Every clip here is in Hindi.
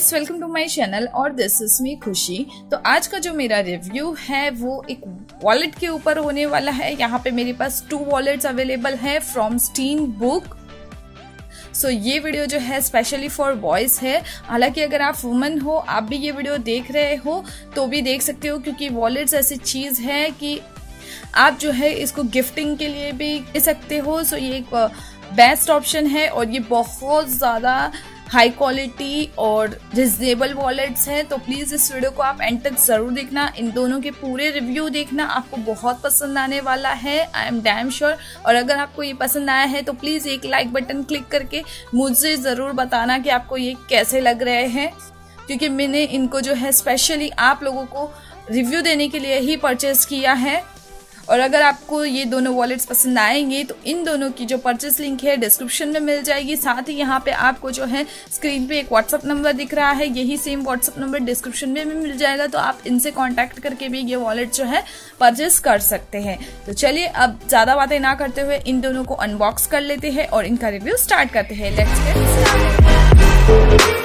Guys, welcome to my channel और दिस इज मी खुशी। तो आज का जो मेरा रिव्यू है वो एक वॉलेट के ऊपर होने वाला है। यहाँ पे मेरे पास 2 वॉलेट्स अवेलेबल है फ्रॉम स्टीन बुक। सो ये वीडियो जो है स्पेशली फॉर बॉयज है। हालांकि अगर आप वुमन हो, आप भी ये वीडियो देख रहे हो तो भी देख सकते हो, क्योंकि वॉलेट्स ऐसी चीज है कि आप जो है इसको गिफ्टिंग के लिए भी दे सकते हो। सो ये एक बेस्ट ऑप्शन है और ये बहुत ज्यादा हाई क्वालिटी और रिजनेबल वॉलेट्स हैं। तो प्लीज इस वीडियो को आप एंड तक जरूर देखना, इन दोनों के पूरे रिव्यू देखना, आपको बहुत पसंद आने वाला है, आई एम डैम श्योर। और अगर आपको ये पसंद आया है तो प्लीज एक लाइक बटन क्लिक करके मुझे जरूर बताना कि आपको ये कैसे लग रहे हैं, क्योंकि मैंने इनको जो है स्पेशली आप लोगों को रिव्यू देने के लिए ही परचेज किया है। और अगर आपको ये दोनों वॉलेट्स पसंद आएंगे तो इन दोनों की जो परचेस लिंक है डिस्क्रिप्शन में मिल जाएगी। साथ ही यहाँ पे आपको जो है स्क्रीन पे एक व्हाट्सएप नंबर दिख रहा है, यही सेम व्हाट्सएप नंबर डिस्क्रिप्शन में भी मिल जाएगा। तो आप इनसे कांटेक्ट करके भी ये वॉलेट जो है परचेस कर सकते हैं। तो चलिए अब ज्यादा बातें ना करते हुए इन दोनों को अनबॉक्स कर लेते हैं और इनका रिव्यू स्टार्ट करते हैं। Let's get started.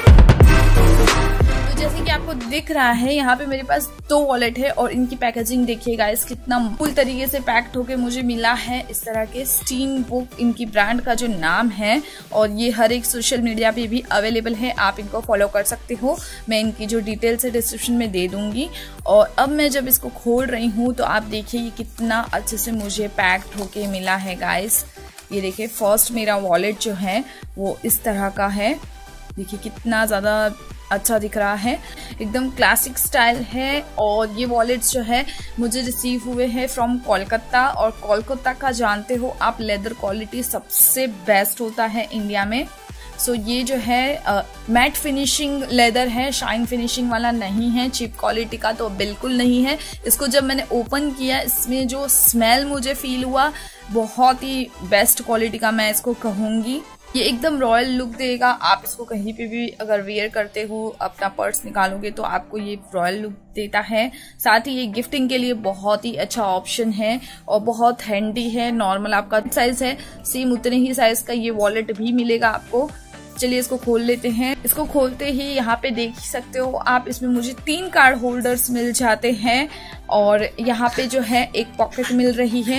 जैसे कि आपको दिख रहा है यहाँ पे मेरे पास 2 वॉलेट है और इनकी पैकेजिंग देखिए गाइस, कितना फुल तरीके से पैक्ड होके मुझे मिला है। इस तरह के स्टीन बुक इनकी ब्रांड का जो नाम है, और ये हर एक सोशल मीडिया पे भी अवेलेबल है, आप इनको फॉलो कर सकते हो। मैं इनकी जो डिटेल्स है डिस्क्रिप्शन में दे दूंगी। और अब मैं जब इसको खोल रही हूँ तो आप देखिए ये कितना अच्छे से मुझे पैक्ड होके मिला है गाइस। ये देखिए फर्स्ट मेरा वॉलेट जो है वो इस तरह का है, देखिए कितना ज्यादा अच्छा दिख रहा है, एकदम क्लासिक स्टाइल है। और ये वॉलेट्स जो है मुझे रिसीव हुए हैं फ्रॉम कोलकाता, और कोलकाता का जानते हो आप लेदर क्वालिटी सबसे बेस्ट होता है इंडिया में। सो ये जो है मैट फिनिशिंग लेदर है, शाइन फिनिशिंग वाला नहीं है, चीप क्वालिटी का तो बिल्कुल नहीं है। इसको जब मैंने ओपन किया इसमें जो स्मेल मुझे फील हुआ बहुत ही बेस्ट क्वालिटी का मैं इसको कहूंगी। ये एकदम रॉयल लुक देगा, आप इसको कहीं पे भी अगर वेयर करते हो, अपना पर्स निकालोगे तो आपको ये रॉयल लुक देता है। साथ ही ये गिफ्टिंग के लिए बहुत ही अच्छा ऑप्शन है और बहुत हैंडी है। नॉर्मल आपका साइज है, सेम उतने ही साइज का ये वॉलेट भी मिलेगा आपको। चलिए इसको खोल लेते हैं। इसको खोलते ही यहाँ पे देख सकते हो आप, इसमें मुझे 3 कार्ड होल्डर्स मिल जाते हैं और यहाँ पे जो है एक पॉकेट मिल रही है।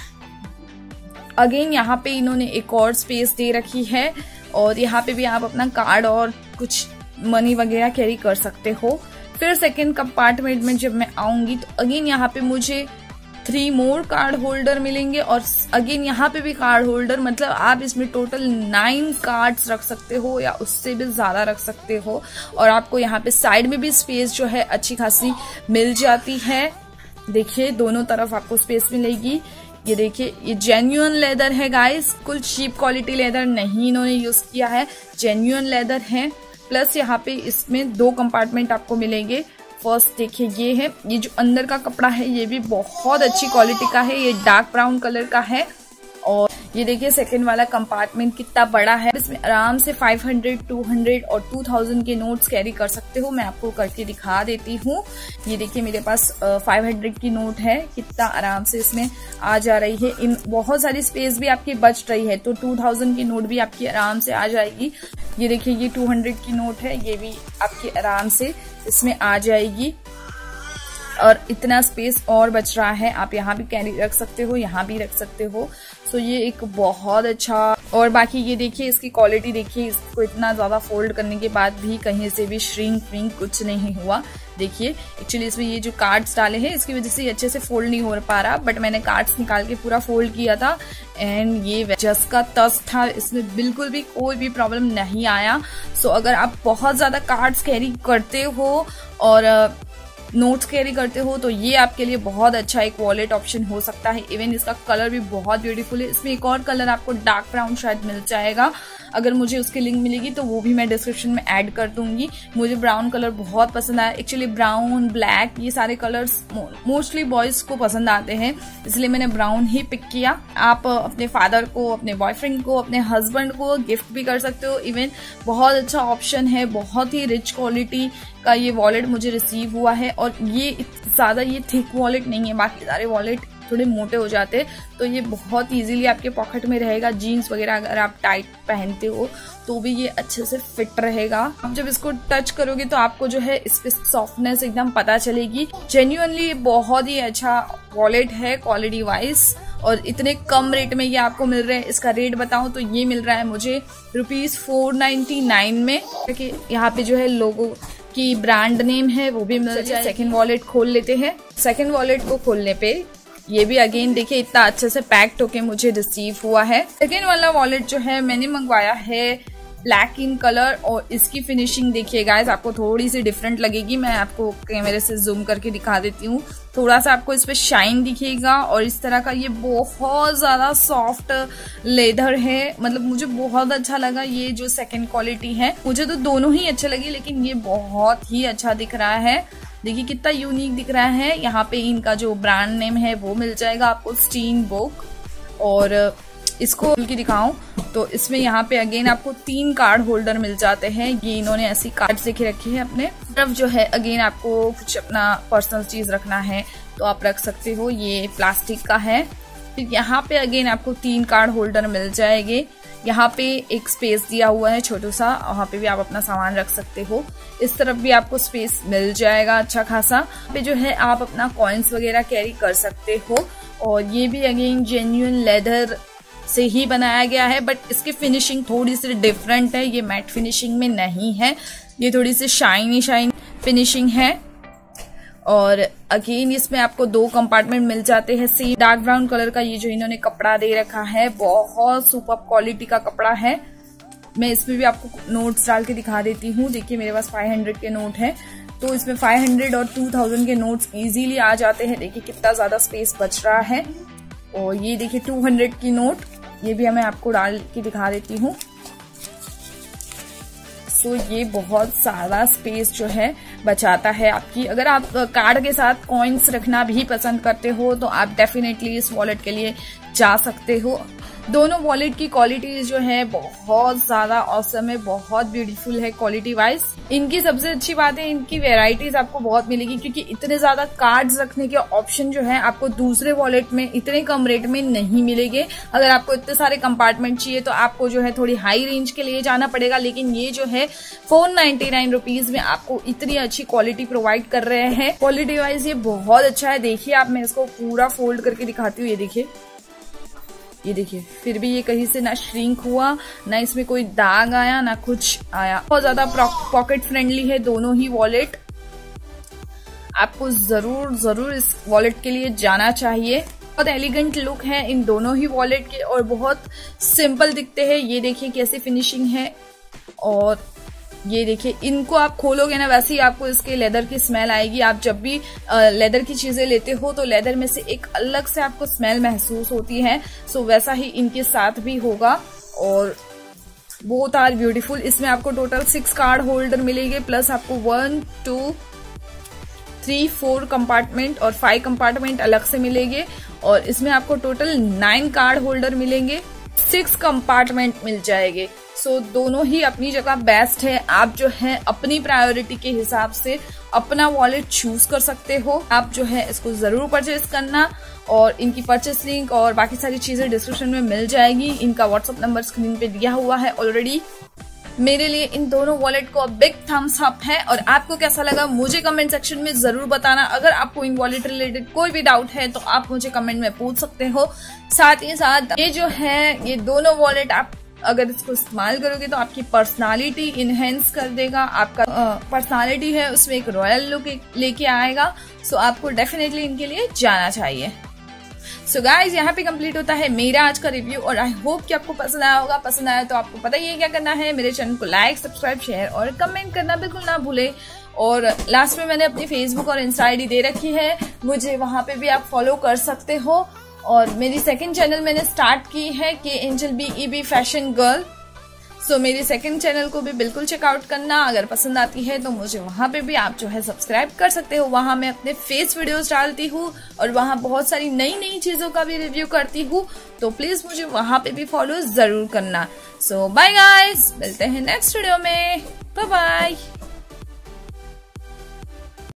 अगेन यहाँ पे इन्होंने एक और स्पेस दे रखी है और यहाँ पे भी आप अपना कार्ड और कुछ मनी वगैरह कैरी कर सकते हो। फिर सेकंड कंपार्टमेंट में जब मैं आऊंगी तो अगेन यहाँ पे मुझे 3 मोर कार्ड होल्डर मिलेंगे और अगेन यहाँ पे भी कार्ड होल्डर, मतलब आप इसमें टोटल 9 कार्ड्स रख सकते हो या उससे भी ज्यादा रख सकते हो। और आपको यहाँ पे साइड में भी स्पेस जो है अच्छी खासी मिल जाती है। देखिए दोनों तरफ आपको स्पेस मिलेगी। ये देखिए ये जेन्युइन लेदर है गाइस, कुल चीप क्वालिटी लेदर नहीं इन्होंने यूज किया है, जेन्युइन लेदर है। प्लस यहाँ पे इसमें 2 कंपार्टमेंट आपको मिलेंगे। फर्स्ट देखिए ये है, ये जो अंदर का कपड़ा है ये भी बहुत अच्छी क्वालिटी का है, ये डार्क ब्राउन कलर का है। और ये देखिए सेकंड वाला कंपार्टमेंट कितना बड़ा है, इसमें आराम से 500, 200 और 2000 के नोट्स कैरी कर सकते हो। मैं आपको करके दिखा देती हूँ। ये देखिए मेरे पास 500 की नोट है, कितना आराम से इसमें आ जा रही है। इन बहुत सारी स्पेस भी आपकी बच रही है, तो 2000 की नोट भी आपकी आराम से आ जाएगी। ये देखिए ये 200 की नोट है, ये भी आपकी आराम से इसमें आ जाएगी और इतना स्पेस और बच रहा है। आप यहाँ भी कैरी रख सकते हो, यहाँ भी रख सकते हो। सो ये एक बहुत अच्छा। और बाकी ये देखिए इसकी क्वालिटी देखिए, इसको इतना ज्यादा फोल्ड करने के बाद भी कहीं से भी श्रिंक कुछ नहीं हुआ। देखिए एक्चुअली इसमें ये जो कार्ड्स डाले हैं इसकी वजह से अच्छे से फोल्ड नहीं हो पा रहा, बट मैंने कार्ड्स निकाल के पूरा फोल्ड किया था एंड ये जस का तस था, इसमें बिल्कुल भी कोई भी प्रॉब्लम नहीं आया। सो अगर आप बहुत ज्यादा कार्ड्स कैरी करते हो और नोट्स कैरी करते हो तो ये आपके लिए बहुत अच्छा एक वॉलेट ऑप्शन हो सकता है। इवन इसका कलर भी बहुत ब्यूटीफुल है। इसमें एक और कलर आपको डार्क ब्राउन शायद मिल जाएगा, अगर मुझे उसकी लिंक मिलेगी तो वो भी मैं डिस्क्रिप्शन में ऐड कर दूंगी। मुझे ब्राउन कलर बहुत पसंद आया। एक्चुअली ब्राउन, ब्लैक ये सारे कलर्स मोस्टली बॉयज को पसंद आते हैं, इसलिए मैंने ब्राउन ही पिक किया। आप अपने फादर को, अपने बॉयफ्रेंड को, अपने हस्बैंड को गिफ्ट भी कर सकते हो। इवन बहुत अच्छा ऑप्शन है, बहुत ही रिच क्वालिटी का ये वॉलेट मुझे रिसीव हुआ है। और ये ज्यादा ये थिक वॉलेट नहीं है, बाकी सारे वॉलेट थोड़े मोटे हो जाते, तो ये बहुत इजीली आपके पॉकेट में रहेगा। जीन्स वगैरह अगर आप टाइट पहनते हो तो भी ये अच्छे से फिट रहेगा। आप जब इसको टच करोगे तो आपको जो है इस पे सॉफ्टनेस एकदम पता चलेगी। जेन्युइनली बहुत ही अच्छा वॉलेट है क्वालिटी वाइज, और इतने कम रेट में ये आपको मिल रहे हैं। इसका रेट बताऊं तो ये मिल रहा है मुझे ₹499 में। यहाँ पे जो है लोगो की ब्रांड नेम है वो भी मिल जाए। सेकंड वॉलेट खोल लेते हैं। सेकंड वॉलेट को खोलने पे ये भी अगेन देखिए इतना अच्छे से पैक्ड होके मुझे रिसीव हुआ है। सेकंड वाला वॉलेट जो है मैंने मंगवाया है ब्लैक इन कलर, और इसकी फिनिशिंग देखिए गाइस आपको थोड़ी सी डिफरेंट लगेगी। मैं आपको कैमरे से जूम करके दिखा देती हूँ। थोड़ा सा आपको इस पे शाइन दिखेगा, और इस तरह का ये बहुत ज्यादा सॉफ्ट लेदर है। मतलब मुझे बहुत अच्छा लगा ये जो सेकंड क्वालिटी है। मुझे तो दोनों ही अच्छे लगे, लेकिन ये बहुत ही अच्छा दिख रहा है। देखिए कितना यूनिक दिख रहा है। यहाँ पे इनका जो ब्रांड नेम है वो मिल जाएगा आपको, स्टीन बुक। और इसको की दिखाऊं तो इसमें यहाँ पे अगेन आपको 3 कार्ड होल्डर मिल जाते हैं। ये इन्होंने ऐसी कार्ड लिखे रखी है। अपने तरफ जो है अगेन आपको कुछ अपना पर्सनल चीज रखना है तो आप रख सकते हो। ये प्लास्टिक का है। फिर यहाँ पे अगेन आपको 3 कार्ड होल्डर मिल जाएंगे। यहाँ पे एक स्पेस दिया हुआ है छोटा सा, वहाँ पे भी आप अपना सामान रख सकते हो। इस तरफ भी आपको स्पेस मिल जाएगा अच्छा खासा। पे जो है आप अपना कॉइन्स वगैरह कैरी कर सकते हो। और ये भी अगेन जेन्युइन लेदर से ही बनाया गया है, बट इसकी फिनिशिंग थोड़ी सी डिफरेंट है। ये मैट फिनिशिंग में नहीं है, ये थोड़ी सी शाइन फिनिशिंग है। और अगेन इसमें आपको 2 कंपार्टमेंट मिल जाते हैं। सेम डार्क ब्राउन कलर का ये जो इन्होंने कपड़ा दे रखा है, बहुत सुपर क्वालिटी का कपड़ा है। मैं इसमें भी आपको नोट्स डाल के दिखा देती हूँ। देखिए मेरे पास 500 के नोट है, तो इसमें 500 और 2000 के नोट्स इजीली आ जाते हैं। देखिए कितना ज्यादा स्पेस बच रहा है। और ये देखिए 200 की नोट, ये भी मैं आपको डाल के दिखा देती हूँ। सो ये बहुत सारा स्पेस जो है बचाता है आपकी। अगर आप कार्ड के साथ कॉइन्स रखना भी पसंद करते हो तो आप डेफिनेटली इस वॉलेट के लिए जा सकते हो। दोनों वॉलेट की क्वालिटी जो है बहुत ज्यादा ऑसम है, बहुत ब्यूटीफुल है क्वालिटी वाइज। इनकी सबसे अच्छी बात है इनकी वेराइटीज आपको बहुत मिलेगी, क्योंकि इतने ज्यादा कार्ड्स रखने के ऑप्शन जो है आपको दूसरे वॉलेट में इतने कम रेट में नहीं मिलेंगे। अगर आपको इतने सारे कंपार्टमेंट चाहिए तो आपको जो है थोड़ी हाई रेंज के लिए जाना पड़ेगा, लेकिन ये जो है 499 रुपीज में आपको इतनी अच्छी क्वालिटी प्रोवाइड कर रहे हैं। क्वालिटी वाइज ये बहुत अच्छा है। देखिए आप, मैं इसको पूरा फोल्ड करके दिखाती हूँ। ये देखिए फिर भी ये कहीं से ना श्रिंक हुआ, ना इसमें कोई दाग आया, ना कुछ आया। बहुत ज्यादा पॉकेट फ्रेंडली है दोनों ही वॉलेट। आपको जरूर इस वॉलेट के लिए जाना चाहिए। बहुत एलिगेंट लुक है इन दोनों ही वॉलेट के, और बहुत सिंपल दिखते हैं। ये देखिए कैसी फिनिशिंग है। और ये देखिए इनको आप खोलोगे ना, वैसे ही आपको इसके लेदर की स्मेल आएगी। आप जब भी लेदर की चीजें लेते हो तो लेदर में से एक अलग से आपको स्मेल महसूस होती है। सो वैसा ही इनके साथ भी होगा। और बोथ आर ब्यूटीफुल। इसमें आपको टोटल 6 कार्ड होल्डर मिलेंगे, प्लस आपको 1 2 3 4 कंपार्टमेंट और 5 कंपार्टमेंट अलग से मिलेंगे। और इसमें आपको टोटल 9 कार्ड होल्डर मिलेंगे, 6 कंपार्टमेंट मिल जाएंगे। सो दोनों ही अपनी जगह बेस्ट है। आप जो है अपनी प्रायोरिटी के हिसाब से अपना वॉलेट चूज कर सकते हो। आप जो है इसको जरूर परचेज करना, और इनकी परचेस लिंक और बाकी सारी चीजें डिस्क्रिप्शन में मिल जाएगी। इनका व्हाट्सएप नंबर स्क्रीन पे दिया हुआ है ऑलरेडी। मेरे लिए इन दोनों वॉलेट को बिग थम्स अप है। और आपको कैसा लगा मुझे कमेंट सेक्शन में जरूर बताना। अगर आपको इन वॉलेट रिलेटेड कोई भी डाउट है तो आप मुझे कमेंट में पूछ सकते हो। साथ ही साथ ये जो है ये दोनों वॉलेट आप अगर इसको इस्तेमाल करोगे तो आपकी पर्सनालिटी इनहेंस कर देगा। आपका पर्सनालिटी है उसमें एक रॉयल लुक लेके आएगा। सो आपको डेफिनेटली इनके लिए जाना चाहिए। सो गाइज यहाँ पे कंप्लीट होता है मेरा आज का रिव्यू, और आई होप कि आपको पसंद आया होगा। पसंद आया तो आपको पता ही है क्या करना है। मेरे चैनल को लाइक, सब्सक्राइब, शेयर और कमेंट करना बिल्कुल ना भूले। और लास्ट में मैंने अपनी फेसबुक और इंस्टा आईडी दे रखी है, मुझे वहां पे भी आप फॉलो कर सकते हो। और मेरी सेकंड चैनल मैंने स्टार्ट की है के angel BEB fashion girl. So मेरी सेकंड चैनल को भी बिल्कुल चेकआउट करना। अगर पसंद आती है तो मुझे वहां पे भी आप जो है सब्सक्राइब कर सकते हो। वहां मैं अपने फेस वीडियोस डालती हूँ और वहां बहुत सारी नई चीजों का भी रिव्यू करती हूँ। तो प्लीज मुझे वहां पे भी फॉलो जरूर करना। सो बाय गाइस, मिलते हैं नेक्स्ट वीडियो में। Bye bye.